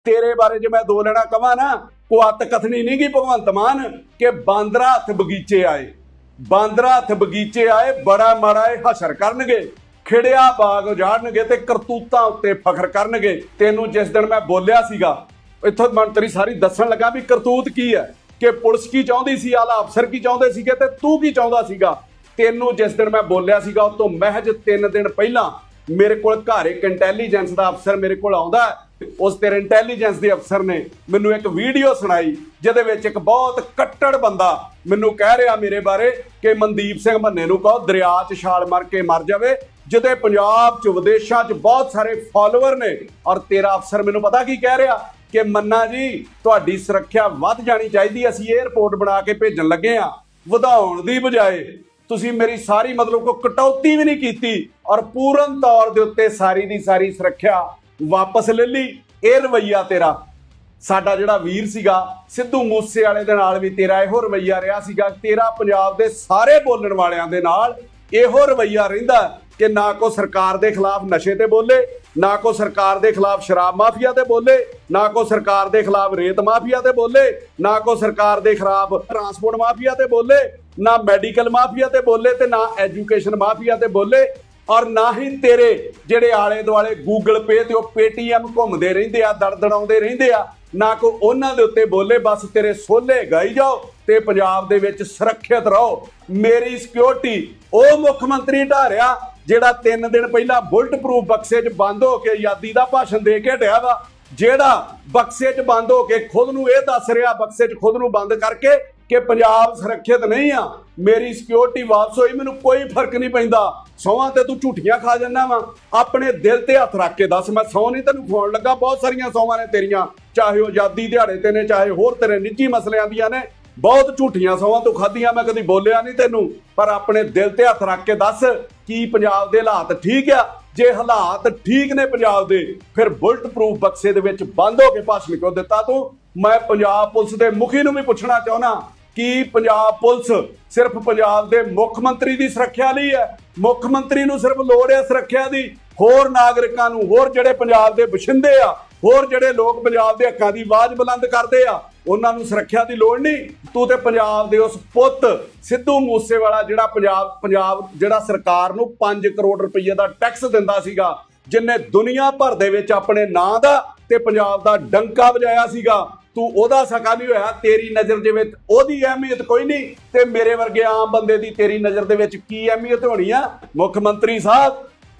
तेरे बारे च मैं दो लेना कवां ना, कुआत कथनी नहीं गी भगवंत मान कि बांदरा हथ बगीचे आए, बांदरा हथ बगीचे आए, बड़ा माड़ा हशर करनगे, खिड़िया बाग उजाड़नगे ते करतूतां उत्ते फखर करनगे। तेनू जिस दिन मैं बोलिया सीगा, इत्थों मंत्री सारी दस्सण लगा भी करतूत की है कि पुलिस की चाहुंदी सी, आला अफसर की चाहुंदे सीगे ते तू की चाहुंदा सीगा। तेनू जिस दिन मैं बोलिया सीगा उस तो महज 3 दिन पहला मेरे को घर एक इंटैलीजेंस का अफसर मेरे को आउंदा, उस तेरे इंटैलीजेंस के अफसर ने मैनू एक वीडियो सुनाई जिहदे विच एक बहुत कट्टड़ बंदा मैनू कह रहा मेरे बारे कि मनदीप सिंह मन्ने नू कहो दरिया च छाल मार के मर जावे, जिहदे पंजाब च विदेशों च बहुत सारे फॉलोअर ने। और तेरा अफसर मैनू पता की कह रहा कि मन्ना जी तुहाडी सुरक्षा वध जानी चाहिए, असीं एयरपोर्ट बना के भेजण लगे हाँ, वधाउण दी बजाए तुसीं मेरी सारी मतलब को कटौती भी नहीं की और पूर्ण तौर के उत्ते सारी दी सारी सुरक्षा वापस ले ली। यह रवैया तेरा साडा जिहड़ा वीर सीगा सिद्धू मूसे वाले दे नाल भी तेरा इहो रवैया रहा सीगा, तेरा पंजाब दे सारे बोलण वालियां दे नाल इहो रवैया रहिंदा कि ना को सरकार दे खिलाफ नशे ते बोले, ना को सरकार दे खिलाफ शराब माफिया ते बोले, ना को सरकार दे खिलाफ रेत माफिया ते बोले, ना को सरकार दे खिलाफ ट्रांसपोर्ट माफिया ते बोले, ना मैडिकल माफिया ते बोले ते ना एजुकेशन माफिया ते बोले। और ना ही तेरे जेड़े आले दुआले गूगल पे ते पेटीएम घूमते रहिंदे आ, दड़दड़ाउंदे रहिंदे आ, ना को उन्हां दे उत्ते बोले, बस तेरे सोले गाई जाओ ते पंजाब दे विच सुरक्षित रहो। मेरी सिक्योरिटी ओ मुख मंत्री ढारिया जेड़ा 3 दिन पहला बुलट प्रूफ बक्से च बंद हो के आजादी का भाषण दे के हटिया वा, जेड़ा बक्से च बंद हो के खुद नूं इह दस रिहा बक्से च खुद नूं बंद करके कि पंजाब सुरक्षित नहीं आ, मेरी सिक्योरिटी वापस होई, मैनूं कोई फर्क नहीं पैंदा। सौंहां ते तू झूठियां खा जाना वा, अपने दिल ते हथ रख के दस, मैं सौं नहीं तैनूं खुआउण लगा, बहुत सारियां सौंहां ने तेरियां, चाहे आजादी दिहाड़े ते ने चाहे होर तेरे निजी मसलियां दियां ने, बहुत झूठियां सौंहां तू खाधियां, मैं कदी बोलिया नहीं तैनूं, पर अपने दिल ते हथ रख के दस की पंजाब दे हालात ठीक आ? जे हालात ठीक ने पंजाब दे फिर बुलट प्रूफ बक्से दे विच बंद होके भाषण क्यों दिता तू? मैं पंजाब पुलिस दे मुखी नूं भी पुछना चाहुंदा कि पंजाब पुलिस सिर्फ पंजाब दे मुख मंत्री दी सुरक्षा लई है? मुख मंत्री नूं सिर्फ लोड़ है सुरक्षा दी, होर नागरिकां नूं, होर जिहड़े पंजाब दे बशिंदे आ, होर जिहड़े लोग पंजाब दे हक्कां दी आवाज़ बुलंद करदे आ, उन्हां नूं सुरक्षा दी लोड़ नहीं? तू ते पंजाब दे उस पुੱਤ सिद्धू मूसेवाला जिहड़ा पंजाब जिहड़ा सरकार नूं 5 करोड़ रुपए दा टैक्स दिंदा सीगा, जिन्ने दुनिया भर दे विच अपने नां दा ते पंजाब दा डंका वजाया सीगा, तू ओदा सका नहीं होया, तेरी नज़र दे विच ओदी अहमियत कोई नहीं ते मेरे वर्गे आम बंदे दी तेरी नज़र दे विच की अहमियत होनी आ? मुख मंत्री साहब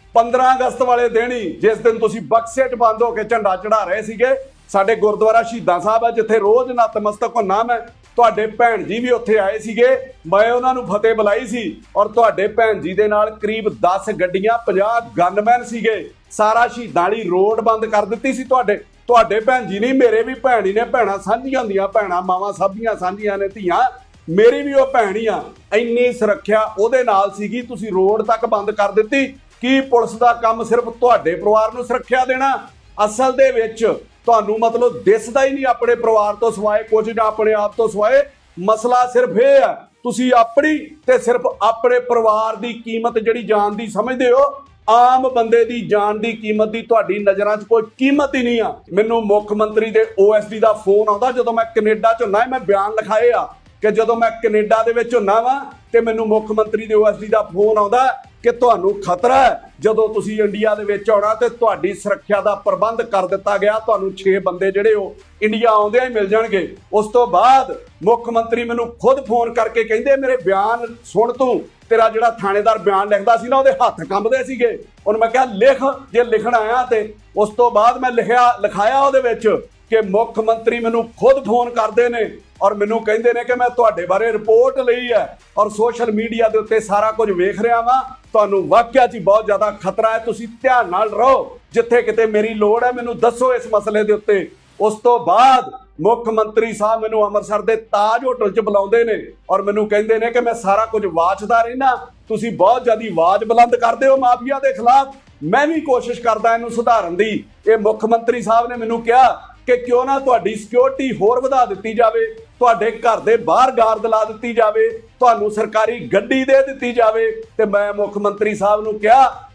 15 अगस्त वाले दिन ही जिस दिन तुसी बक्से च बंद होकर झंडा चढ़ा रहे सीगे, साडे गुरुद्वारा शहीदां साहब है जिथे रोज नतमस्तक हुन्ना मैं, तुहाडे भैन जी भी उत्थे आए सीगे, मैं उन्हां नूं फतेह बुलाई सी और तुहाडे भैन जी दे नाल करीब 10 गड्डियां 50 गनमैन सीगे, सारा शहीदां वाली रोड बंद कर दित्ती सी। तुहाडे भैन जी नहीं, मेरे भी भैन ही ने, भैणां सांझीआं हुंदियां, भैणां मावां सभ ਦੀਆਂ ਸਾਂਝੀਆਂ ने, ਧੀਆਂ मेरी भी ਉਹ भैन ही आ, ਇੰਨੀ सुरक्षा ਉਹਦੇ ਨਾਲ ਸੀਗੀ, ਤੁਸੀਂ रोड तक बंद कर दित्ती। की पुलिस का काम सिर्फ तुहाडे परिवार नूं सुरक्षा देना? असल दे विच तुहानूं मतलब दिसदा ही नहीं अपने परिवार तो सिवाए कुछ जां अपने आप तो सिवाए। मसला सिर्फ ये है तुसीं अपनी ते सिर्फ अपने परिवार की कीमत जिहड़ी जान दी समझदे हो, आम बंदे की जान की कीमत की तुहाडी नज़रां 'च कोई कीमत ही नहीं आ। मैनूं मुख मंत्री दे OSD का फोन आउंदा जदों मैं कनेडा 'ਚ हुन्ना, मैं बयान लिखाए आ कि जदों मैं कनेडा दे विच हुन्ना वा ते मैनूं मुख मंत्री दे OSD का फोन आउंदा कि तुहानूं खतरा है जदों तुसीं इंडिया दे विच आउणा ते तुहाडी सुरक्षा का प्रबंध कर दिता गया, तुहानूं 6 बंदे जिहड़े ओ इंडिया आउंदिआं ही मिल जाणगे। उस तो बाद मुख मंत्री मैनूं खुद फोन करके कहिंदे मेरे बयान सुण तूं, तेरा जिहड़ा थाणेदार बयान लिखदा सी ना उहदे हत्थ कंबदे सीगे। हुण मैं कहा लिख जे लिखण आया ते उस तो बाद मैं लिखाया उहदे विच कि मुख मंत्री मैनूं खुद फोन करदे ने और मैनूं कहिंदे ने कि मैं तुहाडे बारे रिपोर्ट लई है और सोशल मीडिया के उत्ते सारा कुछ वेख रहा वां, तुहानूं वाकिया च बहुत ज़्यादा खतरा है, तुसीं ध्यान नाल रहो, जिथे किते मेरी लोड़ है मैनूं दसो इस मसले के उत्ते। उस तो बाद मुख मंत्री साहब मैनूं अमृतसर के ताज होटल च बुलाउंदे ने और मैनूं कहिंदे ने कि मैं सारा कुछ वाचदा रहिना, तुसीं बहुत ज़्यादा आवाज़ बुलंद करदे हो माफिया के खिलाफ, मैं भी कोशिश करदा इहनूं सुधारन दी। ये मुख मंत्री साहब ने मैनूं कहा कि क्यों ना तुहाडी सिक्योरिटी होर वधा दित्ती जावे, तुहाडे घर दे बाहर गार्ड ला दित्ती जावे, तुहानूं सरकारी गड्डी दे दित्ती जावे। ते मैं मुख मंत्री साहब नूं कहा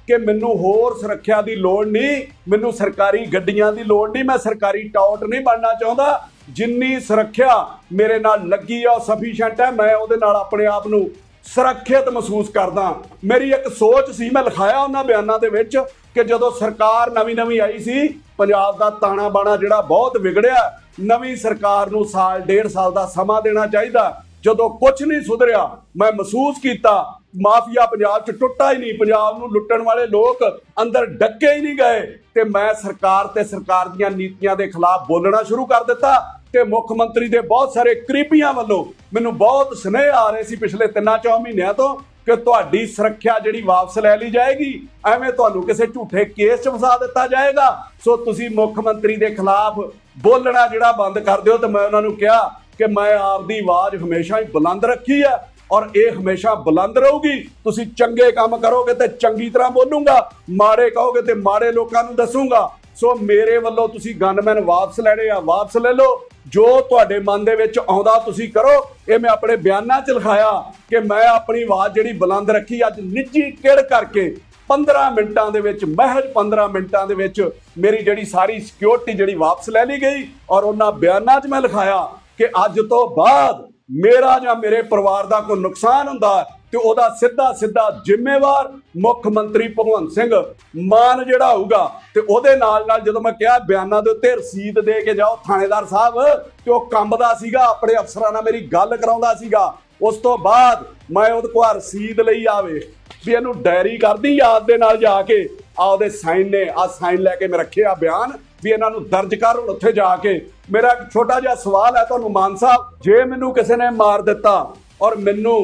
कि मैनू होर सुरक्षा की लोड़ नहीं, मैनू सरकारी गड्डियां की लोड़ नहीं, मैं सरकारी टॉट नहीं बनना चाहता। जिन्नी सुरक्षा मेरे नाल लगी है सफिशेंट है, मैं उहदे नाल अपने आप नू सुरक्षित महसूस करदा। मेरी एक सोच सी, मैं लिखाया उन्हां बयानां दे विच कि जदों सरकार नवीं आई सी, पंजाब दा ताना बाना जिहड़ा बहुत विगड़िया, नवीं सरकार नू साल डेढ़ साल दा समा देना चाहिदा। जदों कुछ नहीं सुधरिया, मैं महसूस किया माफिया पंजाब च टुੱਟਾ ही नहीं, पंजाब नू लुट्टण वाले लोग अंदर डके ही नहीं गए, ते मैं सरकार ते सरकार दीआं नीतियां दे खिलाफ बोलना शुरू कर दिता। ते मुख मंत्री दे बहुत सारे करीबियां वालों मैनू बहुत स्नेह आ रहे सी पिछले 3-4 महीनों तो कि तुहाडी सुरक्षा जिहड़ी वापस लै ली जाएगी, एवें तुहानू किसी झूठे केस च फसा दिता जाएगा। सो तुसीं मुख मंत्री दे खिलाफ बोलना जिहड़ा बंद कर दिओ। ते मैं उन्हां नू कहा कि मैं आपदी आवाज़ हमेशा ही बुलंद रखी है और ये हमेशा बुलंद रहूगी। तुसीं चंगे काम करोगे तो चंगी तरह बोलूंगा, माड़े कहोगे तो माड़े लोगों नू दसूंगा। सो मेरे वालों तुसीं गनमैन वापस लैणे आ, वापस ले लो। जो तुहाडे मन दे विच आउंदा तुसीं करो। ये मैं अपने बयानां च लिखाया कि मैं अपनी आवाज़ जिहड़ी बुलंद रखी, अज निजी किड़ करके 15 मिनटां दे विच, महज 15 मिनटां दे विच मेरी जिहड़ी सारी सिक्योरिटी जिहड़ी वापस लै ली गई। और उन्हां बयानां च मैं लिखाया कि अज तो बाद मेरा या मेरे परिवार का कोई नुकसान हुंदा तो उहदा सीधा सीधा जिम्मेवार मुख मंत्री भगवंत सिंह मान जिहड़ा होऊगा। ते उहदे नाल नाल जदों मैं कहा बयानां दे उत्ते रसीद दे के जाओ थानेदार साहब, ते ओह कंबदा सीगा, अपने अफसरां नाल मेरी गल कराउंदा सीगा। उस तो बाद मैं उहदे कोल रसीद लई आवे भी इहनूं डायरी करदी याद दे नाल जाके आपदे साइन ने आ साइन लैके मैं रखे आ बयान भी इन्हां नूं दर्ज कर उत्थे जाके। मेरा एक छोटा जिहा सवाल है तुहानूं मान साहब, जे मैनूं किसी ने मार दिता और मैनूं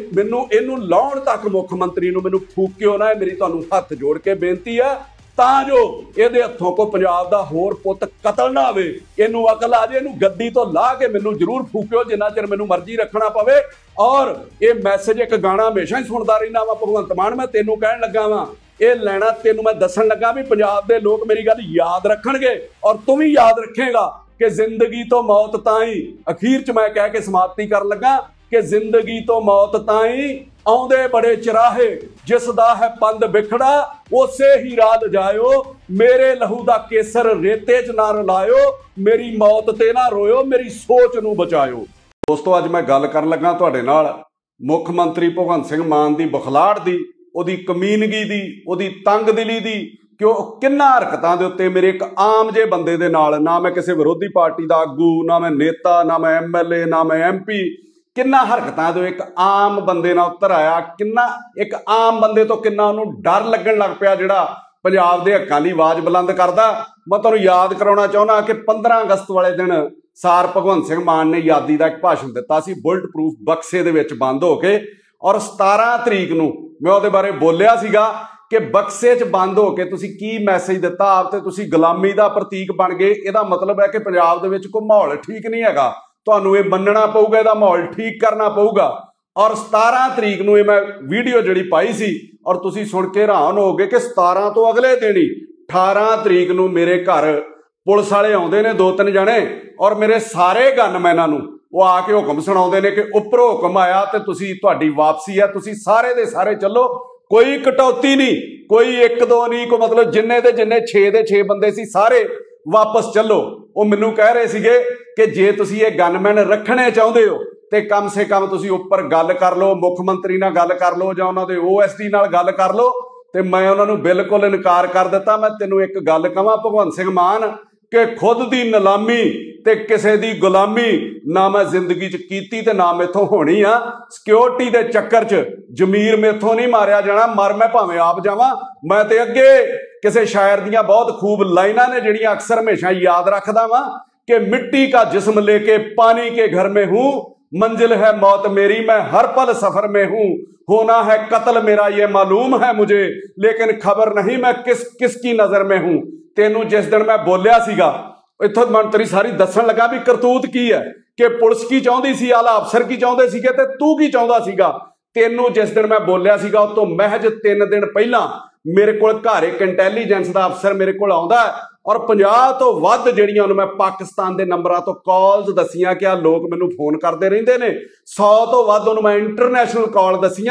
इहनूं लाउण तक मुख मंत्री नूं मैनूं फूकिओ ना, मेरी तुहानूं हत्थ जोड़ के बेनती है तां जो इहदे हत्थों को पंजाब दा होर पुੱਤ कतल ना होवे। इहनूं अकल आ जे, इहनूं गद्दी तो ला के मैनूं जरूर फूकिओ जिन्ना चिर मैनूं मर्जी रखना पवे। और ये मैसेज एक गाना हमेशा ही सुनदा रहिंदा वा, भगवंत मान मैं तेनूं कहण लगा वां ये लैना तेनूं मैं दस्सण लगा भी पंजाब दे लोग मेरी गल याद रखणगे और तू भी याद रखेगा कि जिंदगी तो मौत ताईं। अखीर च मैं कह के समाप्ति कर लगा कि जिंदगी तो मौत ताईं आउंदे बड़े चराहे, जिसदा है पंद बिखड़ा उसे ही राह लजायो। मेरे लहू दा केसर रेते च ना रलायो, मेरी मौत ते ना रोयो, मेरी सोच नूं बचायो। दोस्तों अज मैं गल कर लगा तुहाडे नाल मुख मंत्री भगवंत सिंह मान दी बखलाड़ दी, ਉਹਦੀ ਕਮੀਨਗੀ ਦੀ, ਉਹਦੀ ਤੰਗ ਦਿਲੀ ਦੀ, ਕਿ ਉਹ ਕਿੰਨਾ ਹਰਕਤਾਂ ਦੇ ਉੱਤੇ ਮੇਰੇ ਇੱਕ ਆਮ ਜੇ ਬੰਦੇ ਦੇ ਨਾਲ, ਨਾ ਮੈਂ ਕਿਸੇ ਵਿਰੋਧੀ ਪਾਰਟੀ ਦਾ ਆਗੂ, ਨਾ ਮੈਂ ਨੇਤਾ, ਨਾ ਮੈਂ MLA, ਨਾ ਮੈਂ MP, ਕਿੰਨਾ ਹਰਕਤਾਂ ਦੇ ਇੱਕ ਆਮ ਬੰਦੇ ਨਾਲ ਉਤਰ ਆਇਆ। ਕਿੰਨਾ ਇੱਕ ਆਮ ਬੰਦੇ ਤੋਂ ਕਿੰਨਾ ਉਹਨੂੰ ਡਰ ਲੱਗਣ ਲੱਗ ਪਿਆ ਜਿਹੜਾ ਪੰਜਾਬ ਦੇ ਹੱਕਾਂ ਲਈ ਆਵਾਜ਼ ਬੁਲੰਦ ਕਰਦਾ। ਮੈਂ ਤੁਹਾਨੂੰ ਯਾਦ ਕਰਾਉਣਾ ਚਾਹੁੰਦਾ ਕਿ 15 ਅਗਸਤ ਵਾਲੇ ਦਿਨ ਸਾਰ ਭਗਵੰਤ ਸਿੰਘ ਮਾਨ ਨੇ ਆਜ਼ਾਦੀ ਦਾ ਇੱਕ ਭਾਸ਼ਣ ਦਿੱਤਾ ਸੀ ਬੁਲਟ ਪ੍ਰੂਫ ਬਕਸੇ ਦੇ ਵਿੱਚ ਬੰਦ ਹੋ ਕੇ। और 17 तरीक नूं मैं उहदे बारे बोलिया सीगा कि बक्से च बंद हो के तुसीं की मैसेज दिता, आप ते तुसीं गुलामी दा प्रतीक बन गए। इहदा मतलब है कि पंजाब दे विच कोई माहौल ठीक नहीं हैगा, तुहानूं इह मन्नना पऊगा, इहदा माहौल ठीक करना पऊगा। और 17 तरीक नूं मैं वीडियो जिहड़ी पाई सी और तुसीं सुण के हैरान हो गए कि 17 तो अगले दिन ही 18 तरीक नूं मेरे घर पुलिस वाले आउंदे ने 2-3 जणे और मेरे सारे गनमैनां नूं वो आके हुक्म सुनाउंदे ने कि उपरों हुक्म आया तो तुसीं तुहाडी वापसी है, तुसीं सारे दे सारे चलो, कोई कटौती नहीं, कोई 1-2 नहीं, कोई मतलब जिन्ने दे जिन्ने 6 दे 6 बंदे सी सारे वापस चलो। वो मैनूं कह रहे सीगे कि जे तुसीं ये गनमैन रखने चाहुंदे हो तो कम से कम तुसीं उपर गल कर लो, मुख मंत्री नाल गल कर लो जां उन्हां दे OSD नाल गल कर लो। तो मैं उन्हां नूं बिल्कुल इनकार कर दिता। मैं तैनूं एक गल कहां भगवंत सिंह मान कि खुद दी नीलामी ते किसे दी गुलामी ना मैं जिंदगी च कीती ते ना मेथों होनी आ। सिक्योरिटी दे चक्कर च जमीर मेथों नहीं मारिया जाना, मर मैं भावें आप जावां। मैं ते अगे किसे शायर दियां बहुत खूब लाइनां ने जिहड़ियां अक्सर हमेशा याद रखदा वां कि मिट्टी का जिस्म लेके पानी के घर में हूं, मंजिल है मौत मेरी, मैं हर पल सफर में हूं, होना है कत्ल मेरा ये मालूम है मुझे, लेकिन खबर नहीं मैं किसकी नजर में हूं। तेनू जिस दिन मैं बोलिया सीगा इत्थों मंत्री सारी दस्सण लगा भी करतूत की है कि पुलिस की चाहुंदी सी, आला अफसर की चाहुंदे सीगे ते तू की चाहुंदा सीगा। तेनू जिस दिन मैं बोलिया सीगा उस तो महज 3 दिन पहला मेरे कोल घर एक इंटैलीजेंस का अफसर मेरे कोल आउंदा और 50 तो वध जिहड़ियां मैं पाकिस्तान के नंबरां तो कॉल्स दसियां कि आ लोग मैनूं फोन करते रहिंदे ने, 100 तो वध मैं इंटरनैशनल कॉल दसियां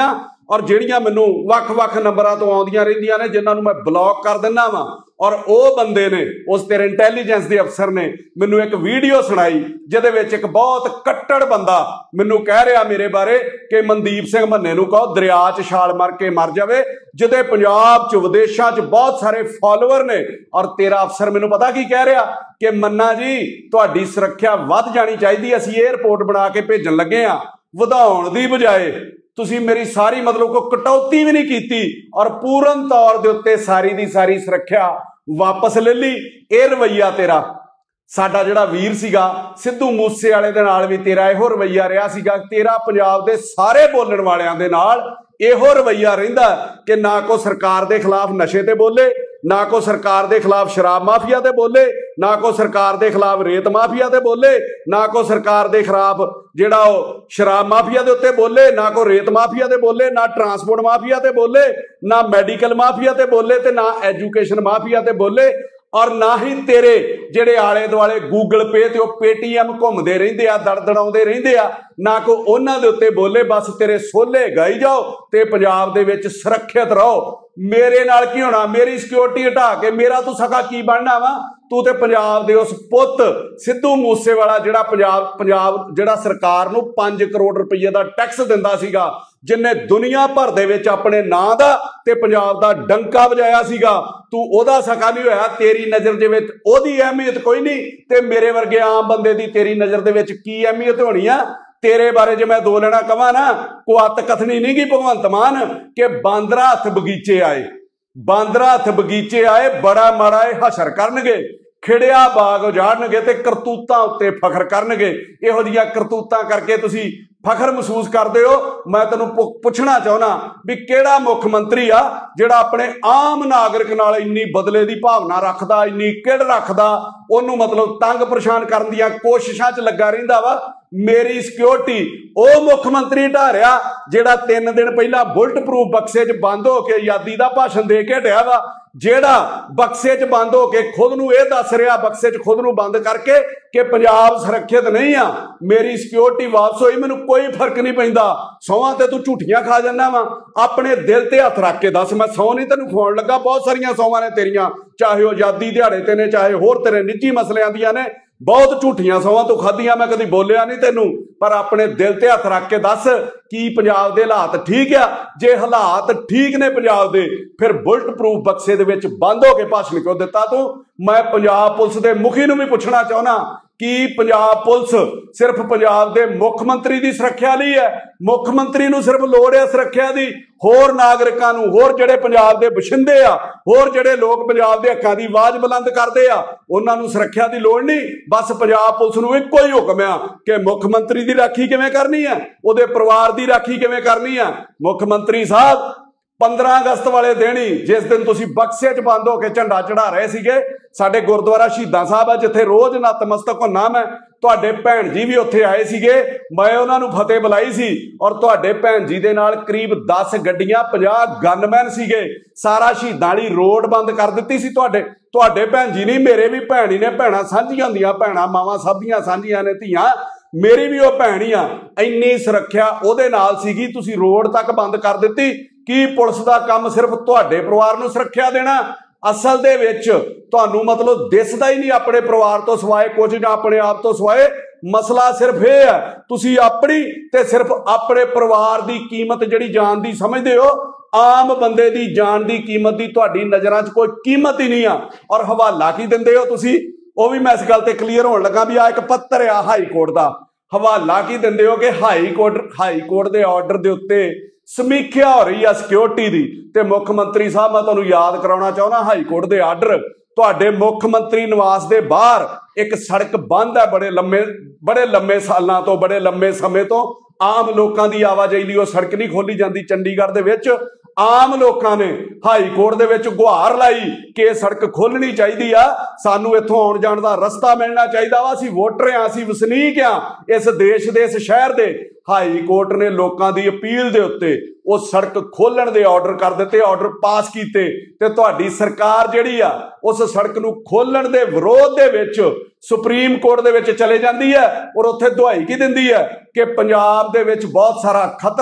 और ਜਿਹੜੀਆਂ ਮੈਨੂੰ ਵੱਖ-ਵੱਖ ਨੰਬਰਾਂ ਤੋਂ ਆਉਂਦੀਆਂ ਰਹਿੰਦੀਆਂ ਨੇ ਜਿਨ੍ਹਾਂ ਨੂੰ ਮੈਂ ਬਲੌਕ ਕਰ ਦਿੰਦਾ ਵਾਂ और ਉਹ ਬੰਦੇ ਨੇ ਉਸ ਤੇਰੇ ਇੰਟੈਲੀਜੈਂਸ ਦੇ ਅਫਸਰ ਨੇ ਮੈਨੂੰ ਇੱਕ ਵੀਡੀਓ ਸੁਣਾਈ ਜਿਹਦੇ ਵਿੱਚ ਇੱਕ ਬਹੁਤ ਕੱਟੜ ਬੰਦਾ ਮੈਨੂੰ ਕਹਿ ਰਿਹਾ ਮੇਰੇ ਬਾਰੇ ਕਿ ਮਨਦੀਪ ਸਿੰਘ ਮੰਨੇ ਨੂੰ ਕਹੋ ਦਰਿਆ 'ਚ ਛਾਲ ਮਾਰ ਕੇ ਮਰ ਜਾਵੇ ਜਿਹਦੇ ਪੰਜਾਬ 'ਚ ਵਿਦੇਸ਼ਾਂ 'ਚ ਬਹੁਤ ਸਾਰੇ ਫਾਲੋਅਰ ਨੇ ਔਰ ਤੇਰਾ ਅਫਸਰ ਮੈਨੂੰ ਪਤਾ ਕੀ ਕਹਿ ਰਿਹਾ ਕਿ ਮੰਨਾ ਜੀ ਤੁਹਾਡੀ ਸੁਰੱਖਿਆ ਵੱਧ ਜਾਣੀ ਚਾਹੀਦੀ ਅਸੀਂ 에ਅਰਪੋਰਟ ਬਣਾ ਕੇ ਭੇਜਣ ਲੱਗੇ ਆ ਵਧਾਉਣ ਦੀ ਬਜਾਏ ਤੁਸੀਂ ਮੇਰੀ ਸਾਰੀ मतलब को कटौती भी नहीं की और पूर्ण तौर के उत्ते सारी दी सारी सुरक्षा वापस ले ली। यह रवैया तेरा साडा जिहड़ा वीर सीगा सिद्धू मूसे वाले दे नाल भी तेरा इहो रवैया रहा सीगा तेरा पंजाब दे सारे बोलण वालियां दे नाल इहो रवैया रहिंदा कि ना को सरकार दे खिलाफ नशे ते बोले ना को सरकार दे खिलाफ शराब माफिया ते बोले ना को सरकार दे खिलाफ रेत माफिया ते बोले ना को सरकार दे खिलाफ जिहड़ा शराब माफिया दे उत्ते बोले ना को रेत माफिया ते बोले ना ट्रांसपोर्ट माफिया ते बोले ना मैडिकल माफिया ते बोले ते ना एजुकेशन माफिया ते बोले और ना ही तेरे ਜਿਹੜੇ ਆਲੇ ਦੁਆਲੇ ਗੂਗਲ ਪੇ ਤੇ ਉਹ ਪੇਟੀਐਮ ਘੁੰਮਦੇ ਰਹਿੰਦੇ ਆ ਦੜਦੜਾਉਂਦੇ ਰਹਿੰਦੇ ਆ ਨਾ ਕੋ ਉਹਨਾਂ ਦੇ ਉੱਤੇ ਬੋਲੇ ਬਸ ਤੇਰੇ ਸੋਲੇ ਗਾਈ ਜਾਓ ਤੇ ਪੰਜਾਬ ਦੇ ਵਿੱਚ ਸੁਰੱਖਿਅਤ ਰਹੋ। ਮੇਰੇ ਨਾਲ ਕੀ ਹੋਣਾ ਮੇਰੀ ਸਿਕਿਉਰਿਟੀ ਹਟਾ ਕੇ ਮੇਰਾ ਤੂੰ ਸਕਾ ਕੀ ਬਣਨਾ ਵਾ ਤੂੰ ਤੇ ਪੰਜਾਬ ਦੇ ਉਸ ਪੁੱਤ ਸਿੱਧੂ ਮੂਸੇਵਾਲਾ ਜਿਹੜਾ ਪੰਜਾਬ ਜਿਹੜਾ ਸਰਕਾਰ ਨੂੰ 5 ਕਰੋੜ ਰੁਪਏ ਦਾ ਟੈਕਸ ਦਿੰਦਾ ਸੀਗਾ जिन्हें दुनिया भर दे विच अपने नां दा ते पंजाब दा डंका वजाया सीगा तू ओदा सका नहीं होया तेरी नज़र दे विच ओदी अहमियत कोई नहीं ते मेरे वर्गे आम बंदे दी तेरी नज़र दे विच की अहमियत होनी आ। तेरे बारे जे मैं दो लेना कहां ना को अत कथनी नहीं गी भगवंत मान के बांदरा हथ बगीचे आए बांदरा हथ बगीचे आए बड़ा माड़ा हशर करनगे खिड़िया बाग उजाड़नगे ते करतूतां उत्ते फखर करनगे इहो जिहियां करतूतां करके तुसीं फखर महसूस करते हो। मैं तेनों पुछना चाहना भी केड़ा मुख मंत्री आ जिहड़ा अपने आम नागरिक नाल इन्नी बदले की भावना रखदा इन्नी किड़ रखदा ओनू मतलब तंग परेशान करन दीयां कोशिशां च लगा रहिंदा वा। मेरी सिक्योरिटी वो मुख मंत्री ढा रहा जिहड़ा 3 दिन पहला बुलट प्रूफ बक्से च बंद होके आजादी का भाषण दे के हटिया वा ਜਿਹੜਾ बक्से च बंद होके खुद नूं ਇਹ दस रहा बक्से च खुद नूं बंद करके कि पंजाब सुरक्षित नहीं आ मेरी सिक्योरिटी वापस होई मैनूं कोई फर्क नहीं पैंदा सौवां ते तू झूठियां खा जाना वा अपने दिल ते हथ रख के दस मैं सौ नहीं तेनूं खुआउण लगा बहुत सारियां सौवां ने तेरियां चाहे वो आजादी दिहाड़े ते ने चाहे होर तेरे निजी मसलियां दियां ने बहुत झूठियां सौवां तू खाधियां मैं कदी बोलिया नहीं तेनू पर अपने दिल ते हथ रख के दस की पंजाब दे हालात ठीक आ जे हालात ठीक ने पंजाब दे फिर बुलट प्रूफ बक्से दे विच बंद होके भाषण क्यों दिता तू। मैं पंजाब पुलिस दे मुखी नूं भी पुछना चाहना कि पंजाब पुलिस सिर्फ पंजाब दे मुख मंत्री दी सुरक्षा लई है मुख मंत्री नूं सिर्फ लोड़ है सुरक्षा दी होर नागरिकां नूं होर जिहड़े पंजाब दे बशिंदे आ होर जिहड़े लोग पंजाब दे हक्कां दी आवाज़ बुलंद करदे आ उन्हां नूं सुरक्षा दी लोड़ नहीं बस पंजाब पुलिस नूं इक्को ही हुक्म आ कि मुख मंत्री दी राखी किवें करनी है उहदे परिवार दी राखी किवें करनी है। मुख मंत्री साहब 15 अगस्त वाले दिन ही जिस दिन तुसी बक्से च बंद होकर झंडा चढ़ा रहे सीगे साडे गुरुद्वारा शहीदां साहब है जिथे रोज नतमस्तक होना मैं तुहाडे भैन जी भी उत्थे आए सीगे मैं उन्हां नूं फतेह बुलाई सी और तुहाडे भैन जी दे नाल करीब 10 गड्डियां 50 गनमैन सीगे सारा शहीदां वाली रोड बंद कर दित्ती सी तुहाडे भैन जी नहीं मेरे भी भैन ही ने भैणां सांझीआं हुंदियां भैणां मावां सब दियां सांझीआं ने धीआं मेरी भी वो भैन ही आ इन्नी सुरक्षा उहदे नाल सीगी तुसी रोड तक बंद कर दित्ती की पुलिस का काम सिर्फ तुहाडे परिवार नूं सुरक्षा देना असल दे विच तुहानूं मतलब दिसदा ही नहीं अपने परिवार तो सिवाए कुछ जां अपने आप तो सिवाए मसला सिर्फ ये है तुसी अपनी ते सिर्फ अपने परिवार की कीमत जिहड़ी जान दी समझदे हो आम बंदे की जान की कीमत की तुहाडी नज़रां च कोई कीमत ही नहीं आ और हवाला की दिंदे हो तुसी वो भी मैं इस गल ते क्लीयर होण लगा भी आ एक पत्तर आ हाई कोर्ट का हवाला की दिंदे हो कि हाई कोर्ट के ऑर्डर के उत्ते समीख्या हो रही है सिक्योरिटी की ते मुख मंत्री साहब मैं तुहानूं याद कराउणा चाहुंदा हाई कोर्ट के आर्डर तुहाडे मुख मंत्री निवास के बाहर एक सड़क बंद है बड़े लंबे सालों तो बड़े लंबे समय तो आम लोगों की आवाजाही लई सड़क नहीं खोली जाती चंडीगढ़ दे विच आम लोगों ने हाई कोर्ट दे विच गुहार लाई कि सड़क खोलनी चाहिए आ सानू इत्थों आउण जाण दा रस्ता मिलना चाहिए वा असीं वोटर हाँ असीं वसनीक हाँ इस देश दे इस शहर दे हाई कोर्ट ने लोगों की अपील दे उत्ते वो सड़क खोलण दे ऑर्डर कर दिते ऑर्डर पास कीते ते तुहाडी सरकार जिहड़ी आ उस सड़क नूं खोलण दे विरोध दे विच सुप्रीम कोर्ट दे विच चले जांदी है और उत्थे दुहाई की दिंदी है कि पंजाब दे विच बहुत सारा खतरा है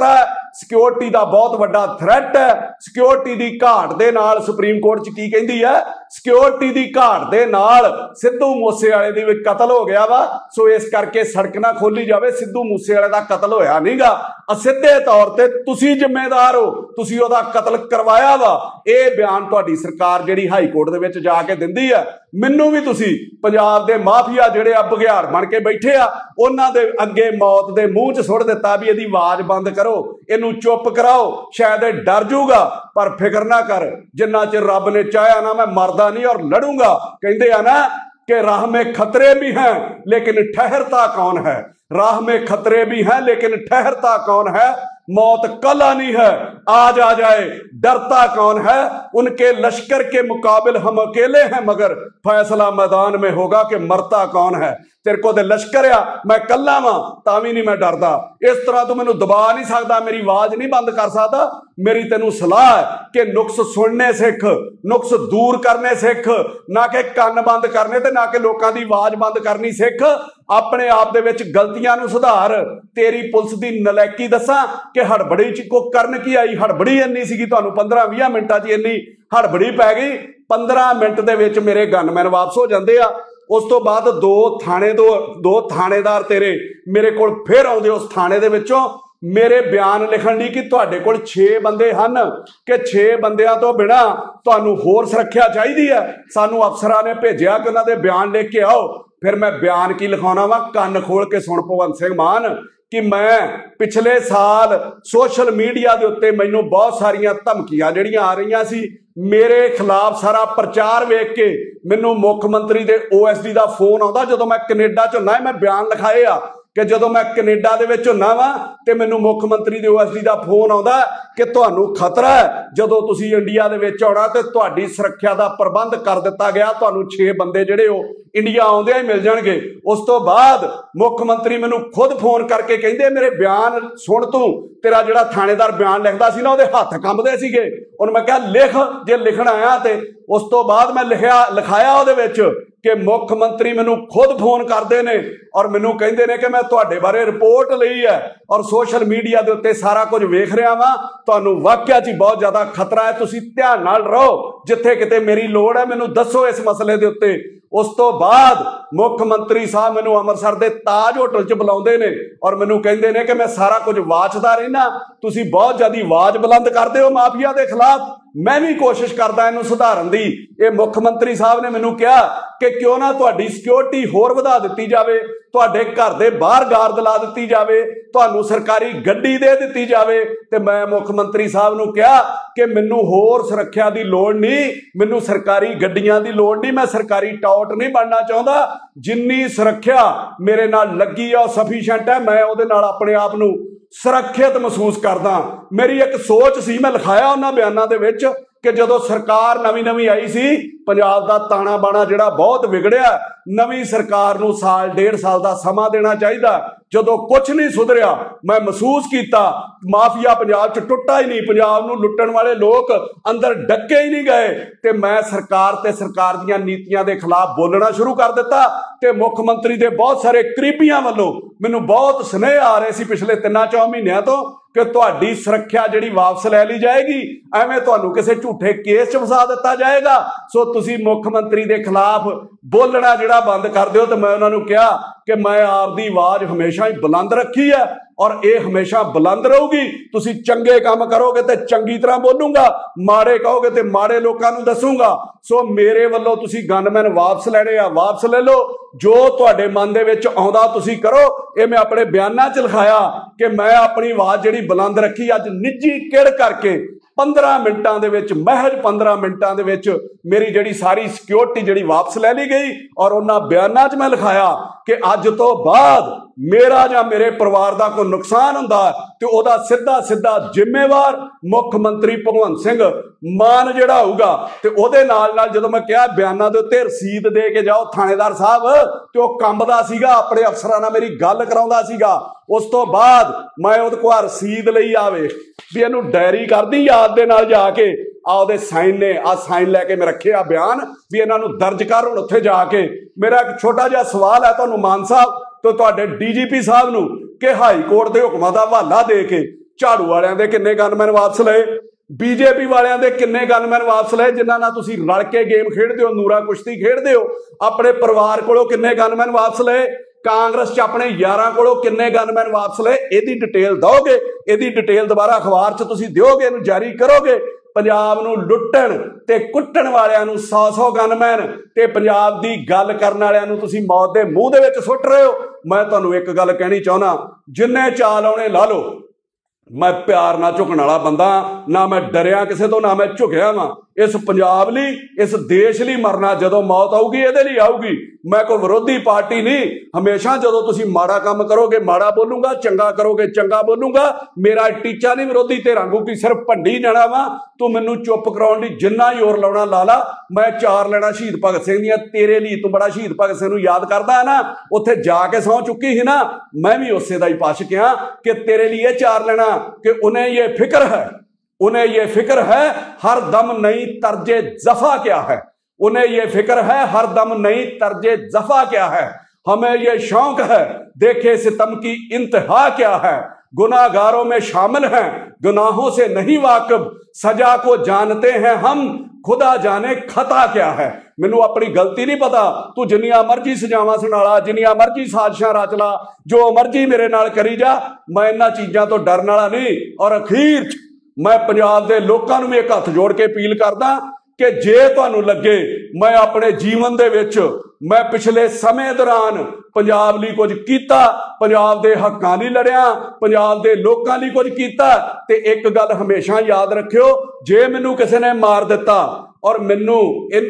ਸਿਕਿਉਰਿਟੀ ਦਾ ਬਹੁਤ ਵੱਡਾ ਥ੍ਰੈਟ ਹੈ। ਸਿਕਿਉਰਿਟੀ ਦੀ ਘਾਟ ਦੇ ਨਾਲ ਸੁਪਰੀਮ ਕੋਰਟ 'ਚ ਕੀ ਕਹਿੰਦੀ ਹੈ, ਸਿਕਿਉਰਿਟੀ ਦੀ ਘਾਟ ਦੇ ਨਾਲ ਸਿੱਧੂ ਮੂਸੇਵਾਲੇ ਦੀ ਵੀ ਕਤਲ ਹੋ ਗਿਆ ਵਾ। ਸੋ ਇਸ ਕਰਕੇ ਸੜਕ ਨਾ ਖੋਲੀ ਜਾਵੇ। ਸਿੱਧੂ ਮੂਸੇਵਾਲੇ ਦਾ ਕਤਲ ਹੋਇਆ ਨਹੀਂਗਾ, ਅਸਿੱਧੇ ਤੌਰ ਤੇ ਤੁਸੀਂ ਜ਼ਿੰਮੇਦਾਰ ਹੋ, ਤੁਸੀਂ ਉਹਦਾ ਕਤਲ ਕਰਵਾਇਆ ਵਾ। ਇਹ ਬਿਆਨ ਤੁਹਾਡੀ ਸਰਕਾਰ ਜਿਹੜੀ ਹਾਈ ਕੋਰਟ ਦੇ ਵਿੱਚ ਜਾ ਕੇ ਦਿੰਦੀ ਹੈ। ਮੈਨੂੰ ਵੀ ਤੁਸੀਂ ਪੰਜਾਬ ਦੇ ਮਾਫੀਆ ਜਿਹੜੇ ਆ ਬਘਿਆੜ ਬਣ ਕੇ ਬੈਠੇ ਆ, ਉਹਨਾਂ ਦੇ ਅੱਗੇ ਮੌਤ ਦੇ ਮੂੰਹ 'ਚ ਸੁੱਟ ਦਿੱਤਾ ਵੀ ਇਹਦੀ ਆਵਾਜ਼ ਬੰਦ ਕਰੋ, ਇਹਨੂੰ ਚੁੱਪ ਕਰਾਓ, ਸ਼ਾਇਦ ਇਹ ਡਰ ਜਾਊਗਾ। ਪਰ ਫਿਕਰ ਨਾ ਕਰ, ਜਿੰਨਾ ਚਿਰ ਰੱਬ ਨੇ ਚਾਹਿਆ ਨਾ, ਮੈਂ ਮਰਦਾ ਨਹੀਂ ਔਰ ਲੜੂੰਗਾ। ਕਹਿੰਦੇ ਆ ਨਾ कि राह में खतरे भी हैं लेकिन ठहरता कौन है, राह में खतरे भी हैं लेकिन ठहरता कौन है, मौत कल आनी है आज आ जाए डरता कौन है, उनके लश्कर के मुकाबिल हम अकेले हैं मगर फैसला मैदान में होगा कि मरता कौन है। तेरे को तो लश्कर आ, मैं कला वां तां भी नहीं मैं डरदा। इस तरह तू मैनू दबा नहीं सकदा, मेरी आवाज नहीं बंद कर सकदा। मेरी तेनू सलाह है कि नुक्स सुनने सिख, नुक्स दूर करने सिख, ना कि कन्न बंद करने ते ना कि लोकां दी आवाज बंद करनी सिख। अपने आप दे विच गलतियां नू सुधार। तेरी पुलिस दी नलैकी दसां कि हड़बड़ी च को करन की आई, हड़बड़ी इन्नी सीगी, तुहानू 15-20 मिनटां च इन्नी हड़बड़ी पै गई। 15 मिनट दे विच मेरे गनमैन वापस हो जांदे आ। उस तो बाद दो थाणेदार तेरे मेरे कोल फिर आउंदे उस थाणे दे विचों मेरे बयान लिखण लई कि तुहाडे कोल 6 बंदे हन कि 6 बंदियां तो बिना तुहानू होर सुरक्षा चाहीदी है। सानू अफसरां ने भेजिया कि उन्हां दे बयान लिख के आओ। फिर मैं बयान की लिखाउणा वा, कन्न खोल के सुण भगवंत सिंह मान कि मैं पिछले साल सोशल मीडिया के उत्ते मैनू बहुत सारिया धमकियां जिहड़ियां आ रही सी, मेरे खिलाफ सारा प्रचार वेख के मैनू मुख मंत्री दे OSD का फोन आता जदों मैं कनेडा च हुंदा। मैं बयान लिखाए आ कि जदों मैं कनेडा दे विच हुंदा वा ते मैनू मुख मंत्री दे OSD का फोन आता कि तुहानू खतरा है, जदों तुसीं इंडिया दे विच आउणा ते तुहाडी सुरक्षा का प्रबंध कर दिता गया, तुहानू 6 बंदे जिहड़े ओ इंडिया आउंदे ही मिल जाणगे। उस तो बाद मुख मंत्री मैनू खुद फोन करके कहंदे मेरे बयान सुण, तू तेरा जिहड़ा थाणेदार बयान लिखदा सी ना, उहदे हत्थ कंबदे सीगे। हुण मैं कहा लिख जे लिखण आया ते। उस तो बाद मैं लिखाया उहदे विच कि मुख मंत्री मैनू खुद फोन करते हैं और मैनू कहते हैं कि मैं तुहाडे बारे रिपोर्ट लई है और सोशल मीडिया के उत्ते सारा कुछ वेख रहा वा, तुहानू वाकया च बहुत ज़्यादा खतरा है, तुसीं ध्यान नाल रहो, जिथे किते मेरी लोड़ है मैनू दसो इस मसले के उत्ते। उस तो बाद मुख मंत्री साहब मैनू अमृतसर के ताज होटल च बुलाउंदे ने और मैनू कहंदे ने कि मैं सारा कुछ वाचदा रहना, तुसीं बहुत ज़्यादा आवाज़ बुलंद करदे हो माफिया के खिलाफ, मैं भी कोशिश करदा इहनूं सुधारन दी। ये मुख मंत्री साहब ने मैनू कहा कि क्यों ना तुहाडी सिक्योरिटी होर वधा दित्ती जावे, तुहाडे घर दे बाहर गार्ड ला दित्ती जावे, तुहानू सरकारी गड्डी दे दित्ती जावे। ते मैं मुख मंत्री साहब नूं कहा कि मैनू होर सुरक्षा की लोड़ नहीं, मैनू सरकारी गड्डियां की लोड़ नहीं, मैं सरकारी टॉट नहीं बनना चाहता। जिन्नी सुरक्षा मेरे नाल लगी है सफिशिएंट है, मैं उहदे नाल अपने आप नूं सुरक्षित महसूस करदा। मेरी एक सोच सी, मैं लिखाया उन्हां बयानां दे विच कि जदों सरकार नवीं आई सी, पंजाब दा ताना बाना जिहड़ा बहुत विगड़िया, नवीं सरकार नूं साल 1.5 साल का समा देना चाहिए। जदों कुछ नहीं सुधरिया, मैं महसूस किया माफिया पंजाब च टुटा ही नहीं, पंजाब नूं लुट्टण वाले लोग अंदर डके ही नहीं गए, ते मैं सरकार ते सरकार दीयां नीतियां दे खिलाफ बोलना शुरू कर दिता। ते मुख मंत्री दे बहुत सारे करीबियां वालों मैनूं बहुत सुनेह आ रहे सी पिछले 3-4 महीनों तो कि तुहाडी सुरक्षा जिहड़ी वापस लै ली जाएगी, एवें तुहानू किसी झूठे केस च फसा दिता जाएगा। सो तुसीं मुख मंत्री दे खिलाफ बोलना जिहड़ा बंद कर दिओ। ते मैं उन्हां नूं कहा कि मैं आपदी आवाज़ हमेशा ही बुलंद रखी है और ये हमेशा बुलंद रहूगी। तुसीं चंगे काम करोगे तो चंगी तरह बोलूंगा, माड़े कहोगे तो माड़े लोगों नूं दसूंगा। सो मेरे वल्लों तुसीं गनमैन वापस लैणे आ, वापस ले लो, जो तुहाडे मन दे विच आउंदा तुसीं करो। ये मैं अपने बयानां च लिखाया कि मैं अपनी आवाज़ जिहड़ी बुलंद रखी, अज निजी किड़ करके 15 मिनटां दे विच, महज 15 मिनटां दे विच मेरी जिहड़ी सारी सिक्योरिटी जिहड़ी वापस ले ली गई। और उन्हां बयानां च मैं लिखाया कि अज तो बाद मेरा जां मेरे परिवार का कोई नुकसान हुंदा ते उहदा सीधा सीधा जिम्मेवार मुख मंत्री भगवंत सिंह मान जिहड़ा होऊगा। ते उहदे नाल नाल जदों मैं कहा बयानां दे उत्ते रसीद दे के जाओ थाणेदार साहब, ते ओह कंबदा सीगा, अपने अफसरां नाल मेरी गल कराउंदा सीगा। उस तो बाद मैं उहदे कोल रसीद लई आवे भी इहनूं डायरी करदी याद दे नाल जाके आउदे साइन ने आ साइन लैके मैं रखे आ बयान भी इन्हां नूं दर्ज कर। हुण उत्थे जाके मेरा एक छोटा जिहा सवाल है तुहानूं मान साहब तो तुहाडे DGP साहब नूं कि हाई कोर्ट दे हुकमां दा हवाला दे के झाड़ू वालियां दे किन्ने गनमैन वापस लए, बीजेपी वालियां दे किन्ने गनमैन वापस लए जिन्हां नाल तुसीं रल के गेम खेडदे हो, नूरा कुश्ती खेडदे हो। अपने परिवार कोलों किन्ने गनमैन वापस लए, कांग्रेस च अपने यारां कोलों किन्ने गनमैन वापस लए, इहदी डिटेल दोगे, इहदी डिटेल दोबारा अखबार च तुसीं दिओगे, इहनूं जारी करोगे। पंजाब नूं लुट्टण ते कुट्टण वालियां नूं 100-100 गनमैन ते पंजाब दी गल करन वालियां नूं तुसीं मौत दे मूंह दे विच सुੱਟ रहे हो। मैं तुहानूं एक गल कहनी चाहुंदा, जिन्ने चाल आउणे ला लो, मैं प्यार ना झुकण वाला बंदा, ना मैं डरिया किसे तो, ना मैं झुकिया वां। इस पंजाब लई, इस देश लई मरना जदों मौत आऊगी इहदे लई आऊगी। मैं कोई विरोधी पार्टी नहीं, हमेशा जदों तुसीं माड़ा काम करोगे माड़ा बोलूंगा, चंगा करोगे चंगा बोलूंगा। मेरा टीचा नहीं विरोधी धिरां की सिर्फ भंडी जाना वा। तू मैनूं चुप कराउण लई जिन्ना जोर लाउणा ला ला। मैं 4 लैणां शहीद भगत सिंह दीआं तेरे लिए, तू बड़ा शहीद भगत सिंह नूं याद करदा है ना, उत्थे जाके सौं चुकी ही ना, मैं भी उसे दा ही पाशक हां कि तेरे लिए 4 लैणां कि उन्हें ये फिक्र है, उन्हें ये फिक्र है हर दम नई तर्जे जफा क्या है, उन्हें ये फिक्र है हर दम नई तर्जे जफा क्या है। हमें ये शौक है देखे सितम की इंतहा क्या है। गुनाहगारों में शामिल हैं, गुनाहों से नहीं वाकिफ, सजा को जानते हैं हम, खुदा जाने खता क्या है। मैनू अपनी गलती नहीं पता, तू जिन्नियां मर्जी सजावां सुनाला, जिन्नियां मर्जी साजिशां रच ला, जो मर्जी मेरे नाल करी जा, मैं इन्हां चीज़ां तो डरन वाला नहीं। और अखीर च मैं पंजाब दे लोकां नूं भी एक हत्थ जोड़ के अपील करदा कि जे तुहानूं लगे मैं अपने जीवन दे विच मैं पिछले समय दौरान पंजाब लई कुछ कीता, पंजाब दे हक्कां लई लड़िया, पंजाब दे लोकां लई कुछ कीता, ते एक गल हमेशा याद रखियो, जे मैनूं किसी ने मार दिता और मैनूं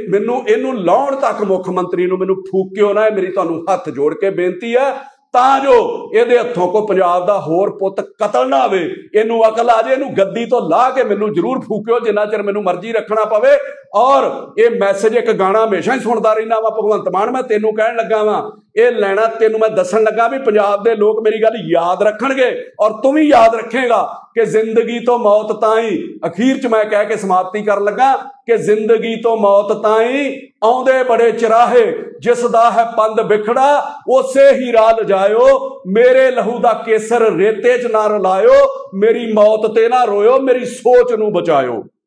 इहनूं लाउण तक मुख मंत्री नूं मैनूं फूकिओ ना, मेरी तुहानूं हत्थ जोड़ के बेनती है, तां जो इहदे हत्थों को पंजाब दा होर पुੱਤ कतल ना आवे, इहनूं अकल आ जाए, इहनूं गद्दी तो ला के मैनूं जरूर फूकिओ जिन्ना चिर मैनूं मर्जी रखना पवे। और ये मैसेज एक गाना हमेशा ही सुनदा रहिंदा वा, भगवंत मान मैं तैनूं कहण लगा वां, ये लैणा तैनूं मैं दस्सण लगा भी पंजाब दे लोग मेरी गल याद रखणगे और तू भी याद रखेगा कि जिंदगी तो मौत ताईं। अखीर च मैं कह के समाप्ति कर लगा कि जिंदगी तो मौत ताईं आउंदे बड़े चराहे, जिस दा है पंद बिखड़ा उसे ही राह लजायो, मेरे लहू दा केसर रेते च ना रलायो, मेरी मौत ते ना रोयो, मेरी सोच नूं बचायो।